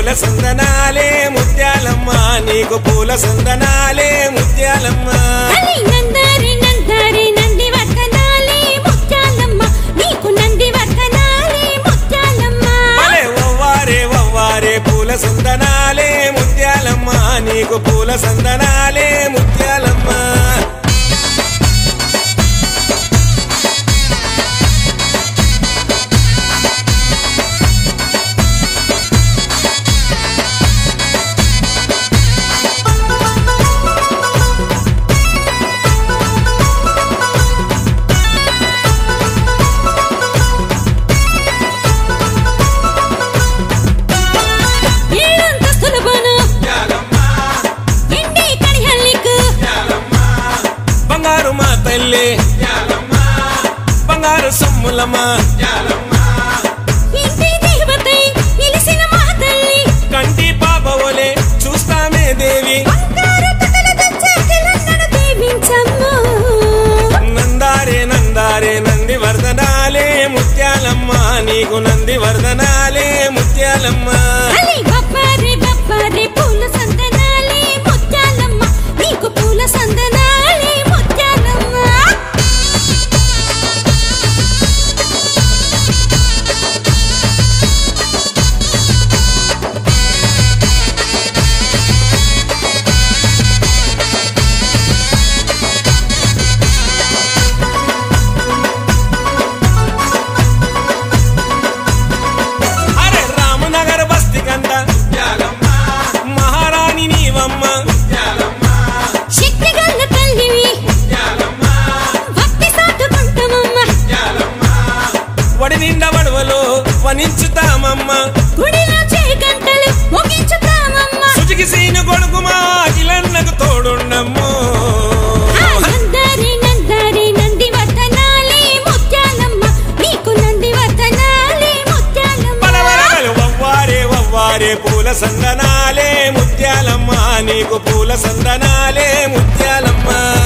సందనాలే ముత్యాలమ్మ నీకు పూల సందనాలే ముత్యాలమ్మ నందారి నందారి నంది వర్ధనాలే ముత్యాలమ్మ నీకు నంది వర్ధనాలే ముత్యాలమ్మ వవ్వారే వవ్వారే పూల సందనాలే ముత్యాలమ్మ నీకు పూల సందనాలే ముత్యాలమ్మ బంగారు సమ్ములమ్మా కంటి పాపవలే చూస్తామే దేవి నందారే నందారే నంది వర్ధనాలే ముత్యాలమ్మ నీకు నంది వర్ధనాలే ముత్యాలమ్మ పూల సందనాలే ముత్యాలమ్మ నీకు పూల సందనాలే ముత్యాలమ్మ మహారాణి నీవమ్మ శక్తిగల్ల తల్లివి భక్తి సాటుకుంటామమ్మ వడి నిండా వడవలో వనించుతామమ్మ గుడిలో చేయి గంటలు ముగించుతామమ్మ సుజికి సీను కొడుకుమా అఖిలన్నకు తోడుండమ్ము నందారి నందారి నంది వర్ధనాలే ముత్యాలమ్మ నీకు నంది వర్ధనాలే ముత్యాలమ్మ వవ్వారే వవ్వారే పూల సందనాలే ముత్యాలమ్మ నీకు పూల సందనాలే ముత్యాలమ్మ